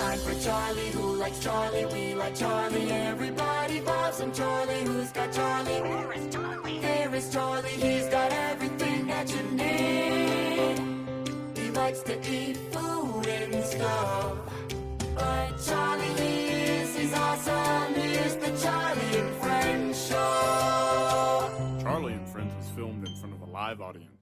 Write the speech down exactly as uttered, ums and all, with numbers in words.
time for Charlie. Who likes Charlie? We like Charlie. Everybody loves him. Charlie, who's got Charlie? Where is Charlie? There is Charlie. He's got everything that you need. He likes to eat food and stuff. But Charlie, he is, he's awesome. Here's the Charlie and Friends show. Charlie and Friends was filmed in front of a live audience.